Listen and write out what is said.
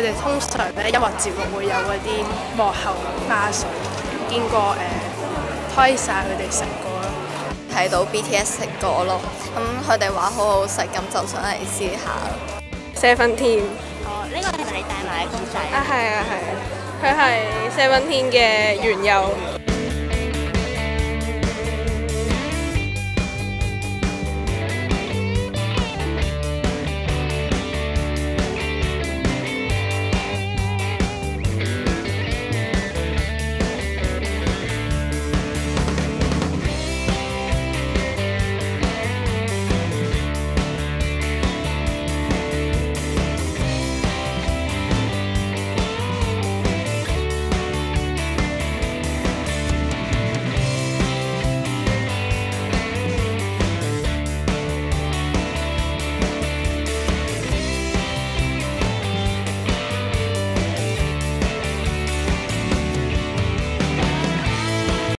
哋通常咧音樂節目會有嗰啲幕後花絮，見過推晒佢哋食過咯。 睇到 BTS 食過咯，咁佢哋話好好食，咁就想嚟試下咯。 Seventeen。 哦，呢個係咪你帶埋嘅公仔？ 啊係啊係啊，佢係 Seventeen 嘅原有。